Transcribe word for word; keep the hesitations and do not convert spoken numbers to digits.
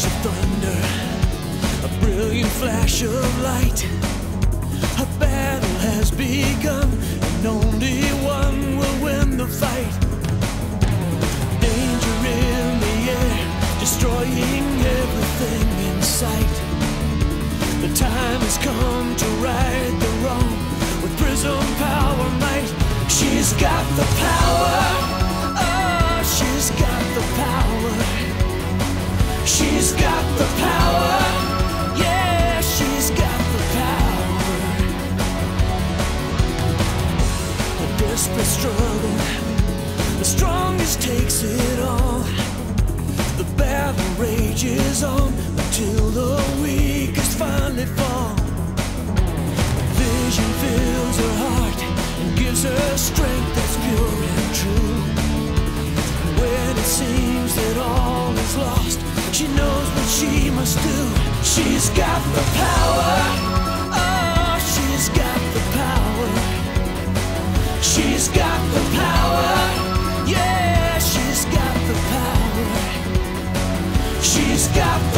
of thunder, a brilliant flash of light. A battle has begun, and only one will win the fight. Danger in the air, destroying everything in sight. The time has come to right the wrong with Prism Power Might. She's got the power, oh, she's got the power. She's got the power, yeah, she's got the power. A desperate struggle, the strongest takes it all. The battle rages on until the weakest finally fall. Vision fills her heart and gives her strength that's pure and true. When it seems that all is lost, she knows what she must do. She's got the power, oh, she's got the power. She's got the power, yeah, she's got the power. She's got